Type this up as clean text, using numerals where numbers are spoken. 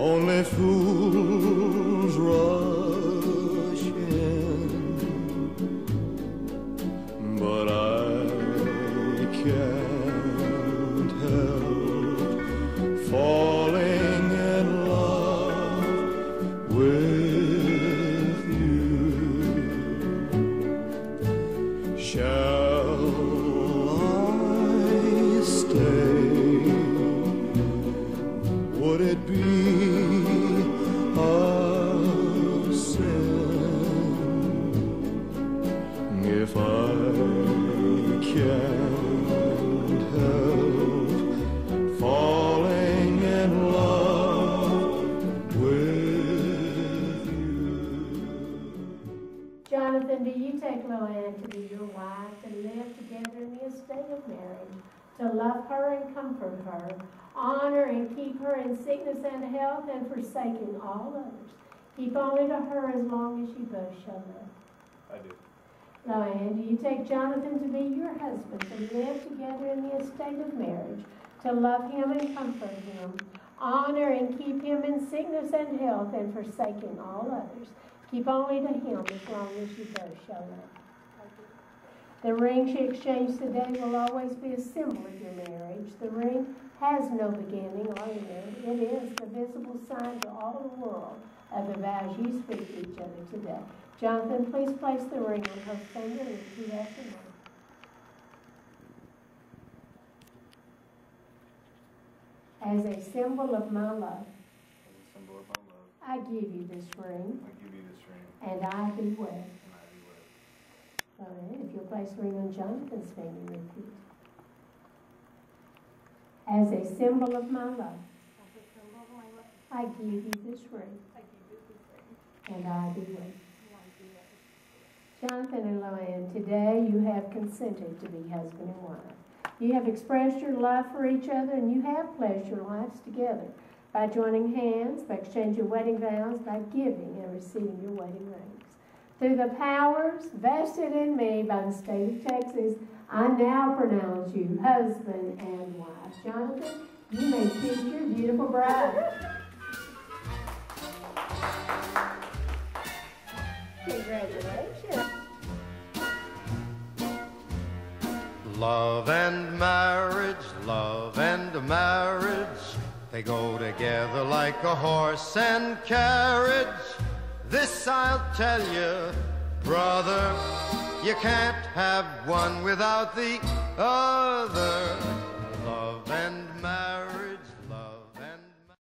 Only fools rush in, but I can't help falling in love with you. Shall I stay? Would it be a sin if I can't help falling in love with you? Jonathan, do you take Loanne to be your wife and live together in the estate of marriage, to love her and comfort her, honor and keep her in sickness and health, and forsaking all others? Keep only to her as long as you both shall live. I do. Loanne, do you take Jonathan to be your husband, to live together in the estate of marriage, to love him and comfort him, honor and keep him in sickness and health, and forsaking all others? Keep only to him as long as you both shall live. The ring she exchanged today will always be a symbol of your marriage. The ring has no beginning or end. It is the visible sign to all the world of the vows you speak to each other today. Jonathan, please place the ring on her finger and repeat after me. As a symbol of my love, I give you this ring. And I be wed. All right, if you'll place the ring on Jonathan's finger and repeat. As a symbol of my love, I give you this ring. And I be wed. Jonathan and Loanne, today you have consented to be husband and wife. You have expressed your love for each other, and you have pledged your lives together by joining hands, by exchanging wedding vows, by giving and receiving your wedding rings. Through the powers vested in me by the state of Texas, I now pronounce you husband and wife. Jonathan, you may kiss your beautiful bride. Congratulations. Love and marriage, they go together like a horse and carriage. This I'll tell you, brother, you can't have one without the other.